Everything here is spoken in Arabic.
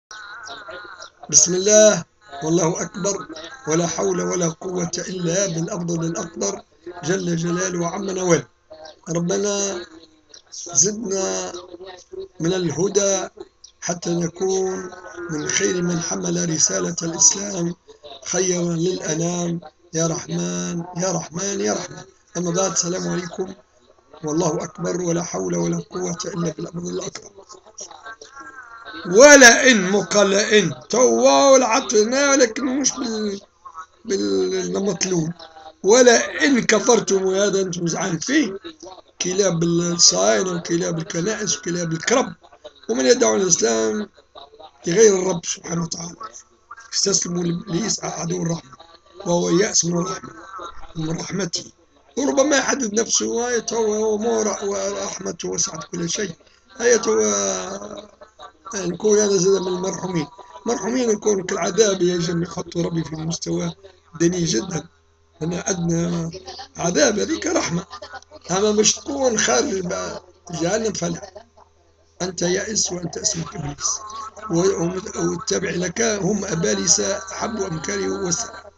بسم الله والله أكبر، ولا حول ولا قوة إلا بالأفضل الأقدر جل جلاله وعم نواله. ربنا زدنا من الهدى حتى نكون من خير من حمل رسالة الإسلام خيرا للأنام، يا رحمن يا رحمن يا رحمن. أما بعد، السلام عليكم والله أكبر، ولا حول ولا قوة إلا بالأفضل الأكبر. ولا إن مقلئن توا والعطنا، لكن مش بالمطلوب. ولا إن كفرتم، وهذا أنتم زعلان فيه، كلاب الصهاينة وكلاب الكنائس وكلاب الكرب، ومن يدعو الإسلام لغير الرب سبحانه وتعالى استسلموا ليسعى عدو الرحمة، وهو يأس من الرحمة ومن رحمته، وربما يحدد نفسه ورحمته وسعت كل شيء. نكون هذا زاد من المرحومين. مرحومين نكون كالعذاب يجب يحط ربي في مستوى دني جدا، أنا أدنى عذاب هذيك رحمة. أما مش تكون خارج جهنم فلا، أنت يائس وأنت اسمك إبليس، والتابع لك هم أبالسة حبوا أمكاري ووسع.